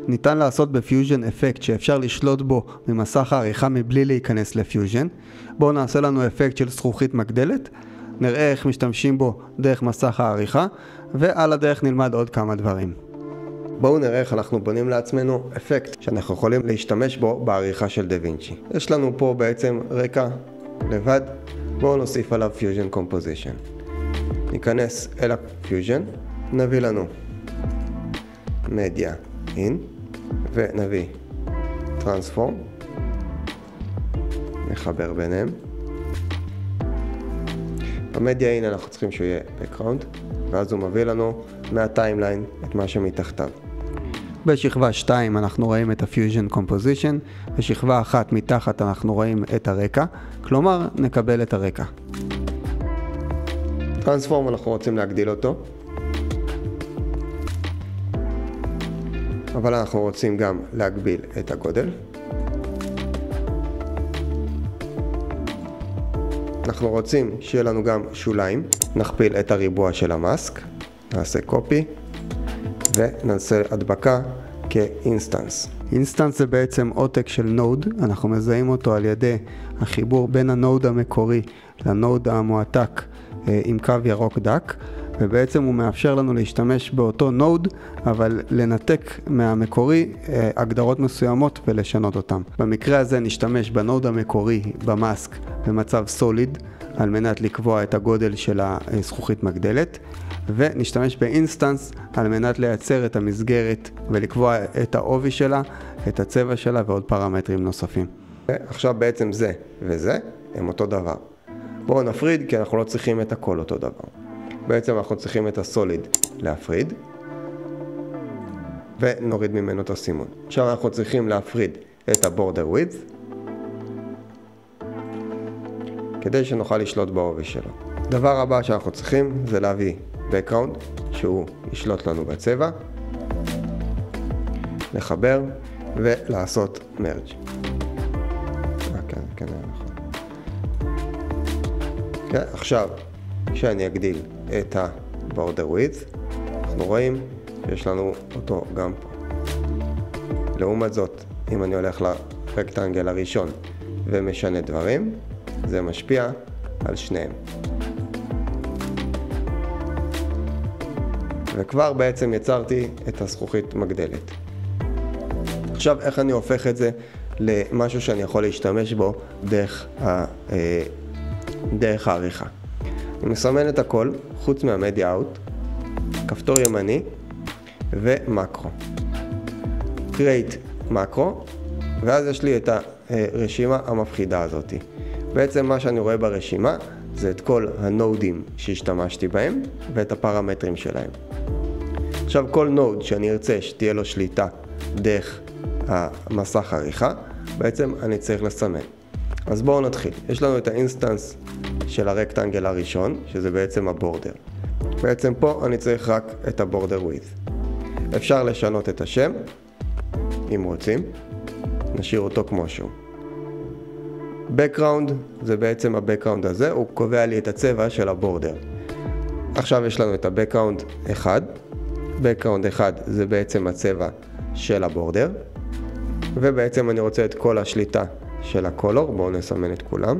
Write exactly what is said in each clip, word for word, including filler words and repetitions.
ניתן לעשות בפיוז'ן אפקט שאפשר לשלוט בו ממסך העריכה מבלי להיכנס לפיוז'ן. בואו נעשה לנו אפקט של זכוכית מגדלת, נראה איך משתמשים בו דרך מסך העריכה, ועל הדרך נלמד עוד כמה דברים. בואו נראה איך אנחנו בונים לעצמנו אפקט שאנחנו יכולים להשתמש בו בעריכה של דה וינצ'י. יש לנו פה בעצם רקע לבד, בואו נוסיף עליו פיוז'ן קומפוזישן. ניכנס אל הפיוז'ן, נביא לנו מדיה אין, ונביא טרנספורם, נחבר ביניהם. במדיה אין אנחנו צריכים שהוא יהיה background, ואז הוא מביא לנו מהטיימליין את מה שמתחתיו. בשכבה שתיים אנחנו רואים את ה-Fusion Composition, בשכבה אחת מתחת אנחנו רואים את הרקע, כלומר נקבל את הרקע. טרנספורם אנחנו רוצים להגדיל אותו, אבל אנחנו רוצים גם להגביל את הגודל. אנחנו רוצים שיהיה לנו גם שוליים, נכפיל את הריבוע של המאסק, נעשה קופי ונעשה הדבקה כאינסטנס. אינסטנס זה בעצם עותק של נוד, אנחנו מזהים אותו על ידי החיבור בין הנוד המקורי לנוד המועתק עם קו ירוק דק, ובעצם הוא מאפשר לנו להשתמש באותו נוד, אבל לנתק מהמקורי הגדרות מסוימות ולשנות אותם. במקרה הזה נשתמש בנוד המקורי במאסק במצב סוליד, על מנת לקבוע את הגודל של הזכוכית מגדלת, ונשתמש באינסטנס על מנת לייצר את המסגרת ולקבוע את העובי שלה, את הצבע שלה ועוד פרמטרים נוספים. עכשיו בעצם זה וזה הם אותו דבר. בואו נפריד כי אנחנו לא צריכים את הכל אותו דבר. בעצם אנחנו צריכים את הסוליד להפריד ונוריד ממנו את הסימון. עכשיו אנחנו צריכים להפריד את הבורדר ווידט כדי שנוכל לשלוט בעובי שלו. דבר הבא שאנחנו צריכים זה להביא background שהוא ישלוט לנו בצבע, לחבר ולעשות merge. כן, נכון. כן, עכשיו כשאני אגדיל את ה-border width, אנחנו רואים שיש לנו אותו גם פה. לעומת זאת, אם אני הולך לרקטנגל הראשון ומשנה דברים, זה משפיע על שניהם. וכבר בעצם יצרתי את הזכוכית מגדלת. עכשיו איך אני הופך את זה למשהו שאני יכול להשתמש בו דרך, ה, דרך העריכה. אני מסמן את הכל חוץ מהמדיה אאוט, כפתור ימני ומקרו. create מקרו, ואז יש לי את הרשימה המפחידה הזאת. בעצם מה שאני רואה ברשימה זה את כל הנודים שהשתמשתי בהם ואת הפרמטרים שלהם. עכשיו כל נוד שאני ארצה שתהיה לו שליטה דרך המסך עריכה, בעצם אני צריך לסמן. אז בואו נתחיל. יש לנו את האינסטנס של הרקטנגל הראשון, שזה בעצם הבורדר. בעצם פה אני צריך רק את הבורדר ווידט. אפשר לשנות את השם, אם רוצים. נשאיר אותו כמו שהוא. background זה בעצם ה-background הזה, הוא קובע לי את הצבע של הבורדר. עכשיו יש לנו את ה-background אחד. background אחד זה בעצם הצבע של הבורדר. ובעצם אני רוצה את כל השליטה של הקולור, בואו נסמן את כולם.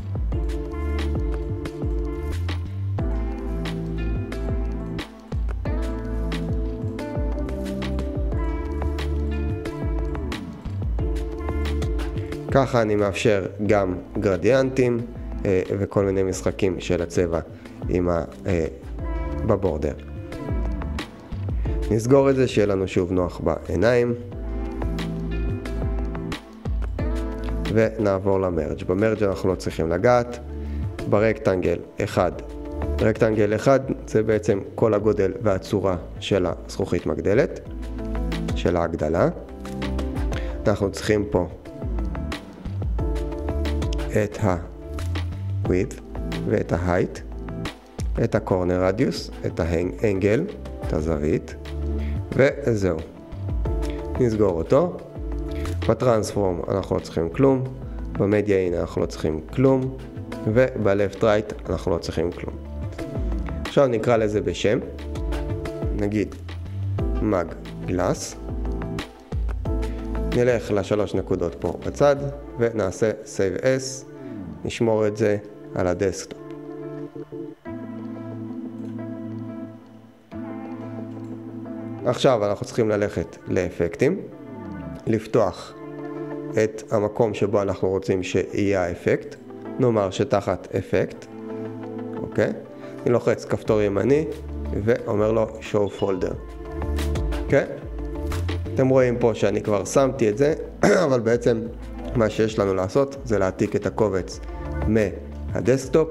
ככה אני מאפשר גם גרדיאנטים אה, וכל מיני משחקים של הצבע עם ה, אה, בבורדר. נסגור את זה שיהיה לנו שוב נוח בעיניים. ונעבור למרג'. במרג' אנחנו לא צריכים לגעת. ברקטנגל אחד. רקטנגל אחד זה בעצם כל הגודל והצורה של הזכוכית מגדלת, של ההגדלה. אנחנו צריכים פה את ה-width ואת ה-height, את ה-corner radius, את ה-angle, את הזווית, וזהו. נסגור אותו. בטרנספורם אנחנו לא צריכים כלום, במדיה אין אנחנו לא צריכים כלום, וב-left right אנחנו לא צריכים כלום. עכשיו נקרא לזה בשם, נגיד mag glass, נלך לשלוש נקודות פה בצד ונעשה Save As, נשמור את זה על הדסקטופ. עכשיו אנחנו צריכים ללכת לאפקטים, לפתוח את המקום שבו אנחנו רוצים שיהיה האפקט, נאמר שתחת אפקט, אוקיי? אני לוחץ כפתור ימני ואומר לו Show Folder, אוקיי? אתם רואים פה שאני כבר שמתי את זה, אבל בעצם מה שיש לנו לעשות זה להעתיק את הקובץ מהדסקטופ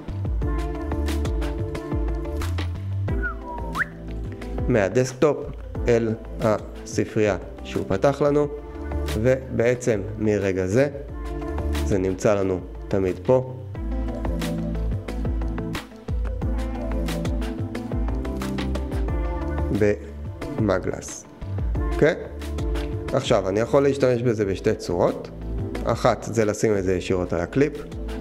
מהדסקטופ אל הספרייה שהוא פתח לנו, ובעצם מרגע זה זה נמצא לנו תמיד פה במגלס. אוקיי? עכשיו אני יכול להשתמש בזה בשתי צורות. אחת זה לשים את זה ישירות על הקליפ,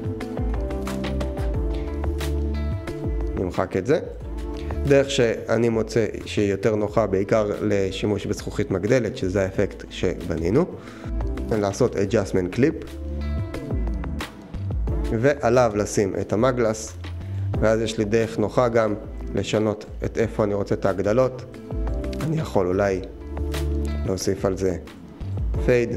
נמחק את זה. דרך שאני מוצא שהיא יותר נוחה בעיקר לשימוש בזכוכית מגדלת, שזה האפקט שבנינו, לעשות adjustment clip ועליו לשים את המגלס, ואז יש לי דרך נוחה גם לשנות את איפה אני רוצה את ההגדלות. אני יכול אולי להוסיף על זה פייד,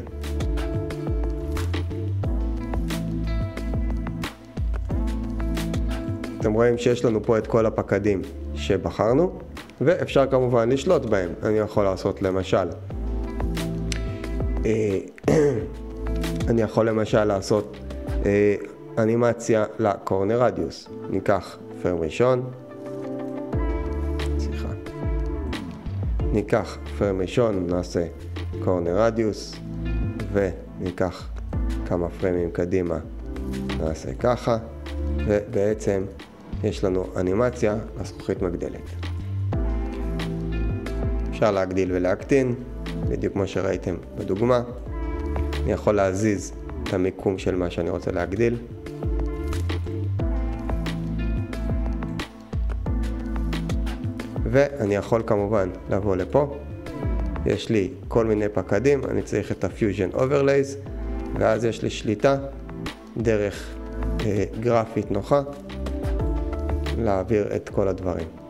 אתם רואים שיש לנו פה את כל הפקדים שבחרנו, ואפשר כמובן לשלוט בהם. אני יכול לעשות למשל אני יכול למשל לעשות אנימציה לקורנר רדיוס. ניקח פרם ראשון, סליחה, ניקח פרם ראשון, נעשה קורנר רדיוס, וניקח כמה פרמים קדימה, נעשה ככה, ובעצם יש לנו אנימציה לזכוכית מגדלת. אפשר להגדיל ולהקטין, בדיוק כמו שראיתם בדוגמה. אני יכול להזיז את המיקום של מה שאני רוצה להגדיל. ואני יכול כמובן לבוא לפה. יש לי כל מיני פקדים, אני צריך את ה-Fusion Overlays, ואז יש לי שליטה דרך אה, גרפית נוחה להעביר את כל הדברים.